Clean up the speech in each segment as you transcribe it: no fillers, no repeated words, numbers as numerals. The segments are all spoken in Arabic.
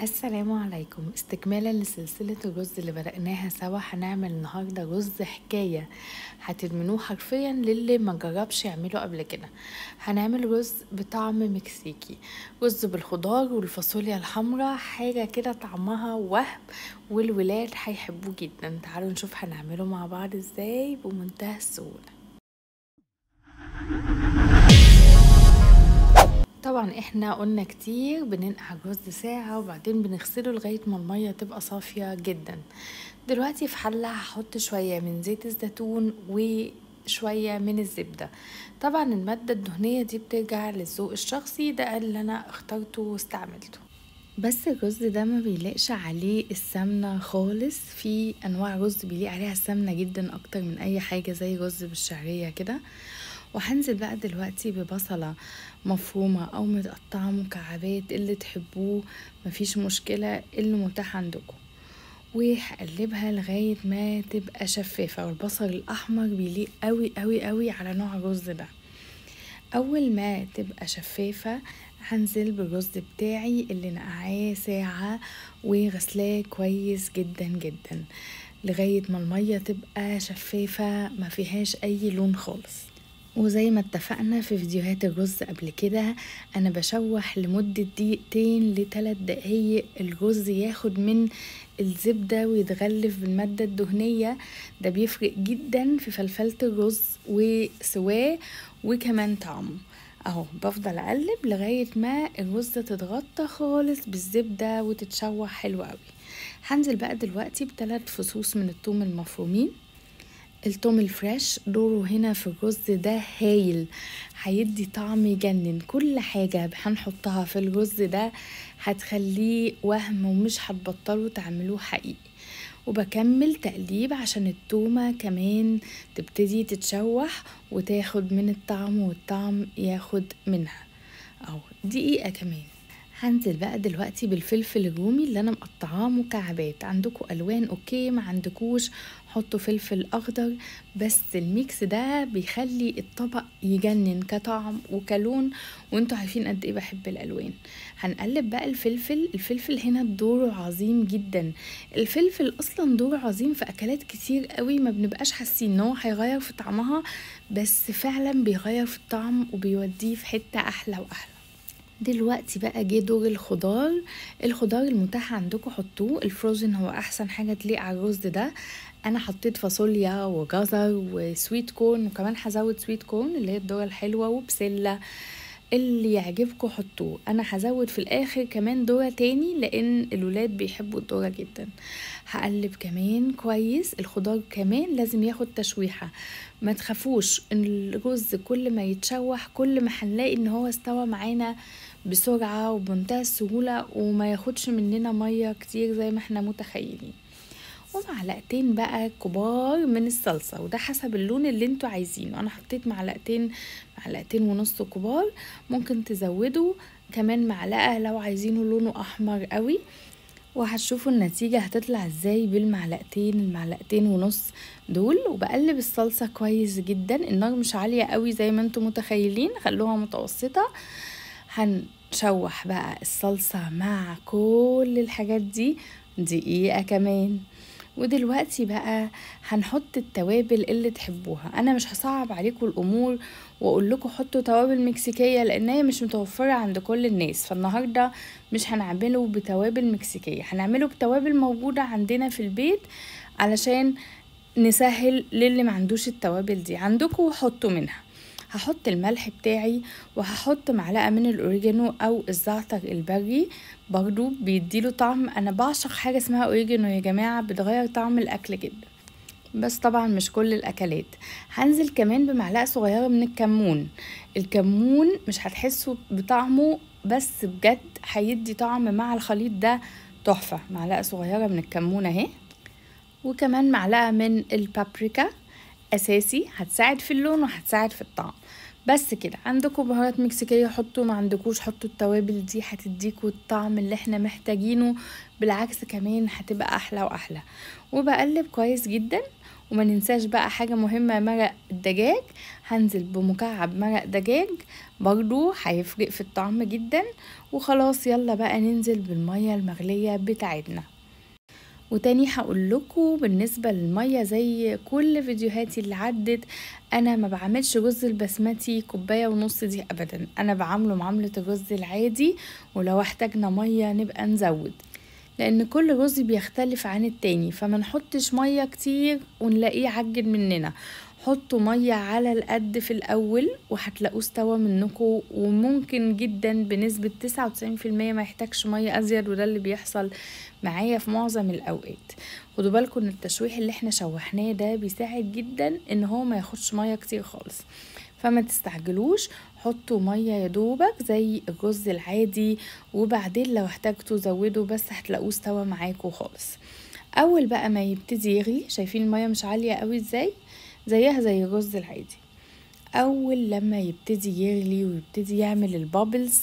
السلام عليكم. استكمالا لسلسلة الرز اللي بدأناها سوا، هنعمل النهاردة رز حكاية هتدمنوه حرفيا للي ما جربش يعمله قبل كده. هنعمل رز بطعم مكسيكي، رز بالخضار والفاصوليا الحمراء، حاجة كده طعمها وهم، والولاد هيحبوه جدا. تعالوا نشوف هنعمله مع بعض ازاي بمنتهى السهولة. طبعا احنا قلنا كتير بننقع الرز ساعة وبعدين بنغسله لغاية ما المية تبقى صافية جدا. دلوقتي في حلة هحط شوية من زيت الزيتون وشوية من الزبدة. طبعا المادة الدهنية دي بترجع للذوق الشخصي، ده اللي انا اخترته واستعملته. بس الرز ده ما بيلاقش عليه السمنة خالص، في انواع رز بيليق عليها السمنة جدا اكتر من اي حاجة زي رز بالشعرية كده. وهنزل بقى دلوقتي ببصلة مفرومة او متقطعة مكعبات اللي تحبوه، مفيش مشكلة اللي متاح عندكم. وهقلبها لغاية ما تبقى شفافة، والبصل الاحمر بيليق قوي قوي قوي على نوع الرز ده. اول ما تبقى شفافة هنزل بالرز بتاعي اللي نقعاه ساعة وغسلاه كويس جدا جدا لغاية ما المية تبقى شفافة ما فيهاش اي لون خالص. وزي ما اتفقنا في فيديوهات الرز قبل كده، انا بشوح لمدة 2 ل3 دقايق الرز ياخد من الزبدة ويتغلف بالمادة الدهنية. ده بيفرق جدا في فلفلة الرز وسواه وكمان طعمه. اهو بفضل اقلب لغاية ما الرز تتغطى خالص بالزبدة وتتشوح حلو قوي. هنزل بقى دلوقتي ب3 فصوص من الثوم المفرومين. التوم الفريش دوره هنا في الرز ده هايل، هيدي طعم يجنن. كل حاجة هنحطها في الرز ده هتخليه وهم ومش هتبطلوا تعملوه حقيقي. وبكمل تقليب عشان التومة كمان تبتدي تتشوح وتاخد من الطعم والطعم ياخد منها. او دقيقة كمان. هنزل بقى دلوقتي بالفلفل الرومي اللي انا مقطعاه مكعبات. عندكم الوان اوكي، ما عندكوش حطوا فلفل اخضر. بس الميكس ده بيخلي الطبق يجنن كطعم وكلون، وانتوا عارفين قد ايه بحب الالوان. هنقلب بقى الفلفل هنا دوره عظيم جدا. الفلفل اصلا دوره عظيم في اكلات كتير قوي، ما بنبقاش حاسين ان هو هيغير في طعمها، بس فعلا بيغير في الطعم وبيوديه في حتة احلى واحلى. دلوقتي بقى جه دور الخضار المتاح عندكم حطوه. الفروزن هو احسن حاجة تليق على الرز ده. انا حطيت فاصوليا وجزر وسويت كورن، وكمان هزود سويت كورن اللي هي الذرة الحلوة وبسلة، اللي يعجبكم حطوه. انا هزود في الاخر كمان ذرة تاني لان الولاد بيحبوا الذرة جدا. هقلب كمان كويس. الخضار كمان لازم ياخد تشويحة، ما تخافوش ان الرز كل ما يتشوح كل ما هنلاقي ان هو استوى معانا بسرعة وبمنتهى السهولة وما ياخدش مننا مية كتير زي ما احنا متخيلين. ومعلقتين بقى كبار من الصلصة، وده حسب اللون اللي انتوا عايزينه. انا حطيت معلقتين ونص كبار، ممكن تزودوا كمان معلقة لو عايزينه لونه احمر قوي. وهتشوفوا النتيجة هتطلع ازاي المعلقتين ونص دول. وبقلب الصلصة كويس جدا. النار مش عالية قوي زي ما انتوا متخيلين، خلوها متوسطة. هنشوح بقى الصلصة مع كل الحاجات دي دقيقة كمان. ودلوقتي بقى هنحط التوابل اللي تحبوها. انا مش هصعب عليكم الامور واقول لكم حطوا توابل مكسيكيه لان هي مش متوفره عند كل الناس، فالنهارده مش هنعمله بتوابل مكسيكيه، هنعمله بتوابل موجوده عندنا في البيت علشان نسهل للي ما عندوش التوابل دي. عندكم حطوا منها. هحط الملح بتاعي وهحط معلقة من الأوريجانو أو الزعتر البري، برضو بيديله طعم. أنا بعشق حاجة اسمها أوريجانو يا جماعة، بتغير طعم الأكل جدا، بس طبعا مش كل الأكلات. هنزل كمان بمعلقة صغيرة من الكمون مش هتحسوا بطعمه، بس بجد هيدي طعم مع الخليط ده تحفة. معلقة صغيرة من الكمون اهي، وكمان معلقة من البابريكا اساسي، هتساعد في اللون وهتساعد في الطعم. بس كده. عندكم بهارات مكسيكية حطوا، ما عندكوش حطوا التوابل دي هتديكوا الطعم اللي احنا محتاجينه، بالعكس كمان هتبقى احلى واحلى. وبقلب كويس جدا وما ننساش بقى حاجة مهمة، مرق الدجاج. هنزل بمكعب مرق دجاج برضو هيفرق في الطعم جدا. وخلاص يلا بقى ننزل بالمية المغلية بتاعتنا. وتاني هقول لكم بالنسبة للمية زي كل فيديوهاتي اللي عدت، انا ما بعملش رز البسمتي 1.5 كوباية دي ابدا، انا بعمله معاملة الرز العادي، ولو احتاجنا مية نبقى نزود، لان كل رز بيختلف عن التاني، فما نحطش مية كتير ونلاقيه عجن مننا. حطوا مية على القد في الاول وهتلاقوه استوى منكم، وممكن جدا بنسبة 99% ما يحتاجش مية ازيد، وده اللي بيحصل معايا في معظم الاوقات. خدوا بالكم ان التشويح اللي احنا شوحناه ده بيساعد جدا ان هو ما ياخدش مية كتير خالص، فما تستعجلوش، حطوا مية يا دوبك زي الرز العادي، وبعدين لو احتاجتوا زودوا، بس هتلاقوه استوى معاكم خالص. اول بقى ما يبتدي يغلي، شايفين المية مش عالية قوي ازاي؟ زيها زي الرز العادي. اول لما يبتدي يغلي ويبتدي يعمل البابلز،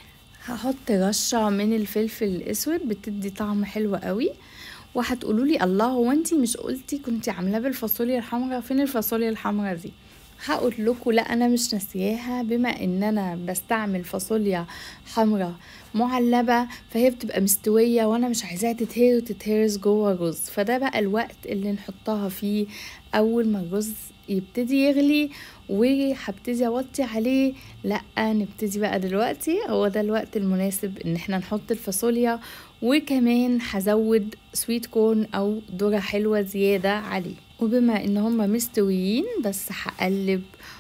هحط رشة من الفلفل الاسود بتدي طعم حلو قوي. وهتقولوا لي الله، هو انتي مش قلتي كنتي عاملاه بالفاصوليا الحمراء؟ فين الفاصوليا الحمراء دي؟ هقول لكم لا، انا مش ناسياها، بما ان انا بستعمل فاصوليا حمراء معلبة، فهي بتبقى مستوية وانا مش عايزاها تتهري وتتهرس جوه الرز، فده بقى الوقت اللي نحطها فيه اول ما الرز يبتدي يغلي وهبتدي اوطي عليه. لا، نبتدي بقى دلوقتي، هو ده الوقت المناسب ان احنا نحط الفاصوليا، وكمان هزود سويت كورن او ذرة حلوة زيادة عليه. وبما ان هما مستويين، بس هقلب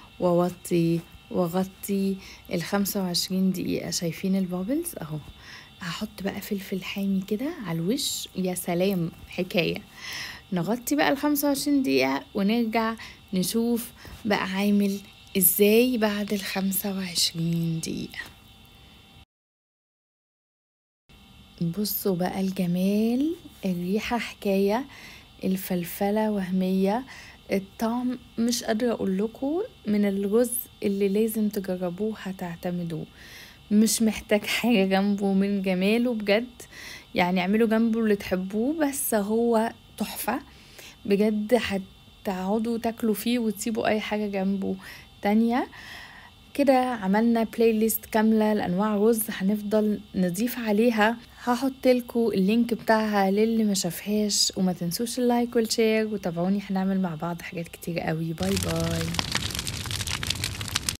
واوطي واغطي 25 دقيقة. شايفين البابلز اهو. هحط بقى فلفل حامي كده على الوش، يا سلام حكاية. نغطي بقى 25 دقيقة ونرجع نشوف بقى عامل ازاي بعد 25 دقيقة. بصوا بقى الجمال، الريحة حكاية، الفلفلة وهمية، الطعم مش قادرة اقول لكم، من الرز اللي لازم تجربوه هتعتمدوه، مش محتاج حاجة جنبه من جماله بجد. يعني اعملوا جنبه اللي تحبوه، بس هو تحفة بجد، هتقعدوا تاكلوا فيه وتسيبوا اي حاجة جنبه تانية. كده عملنا بلاي ليست كاملة لأنواع رز، هنفضل نضيف عليها. هحط لكم اللينك بتاعها للي ما شافهاش، وما تنسوش اللايك والشير، وتابعوني هنعمل مع بعض حاجات كتير قوي. باي باي.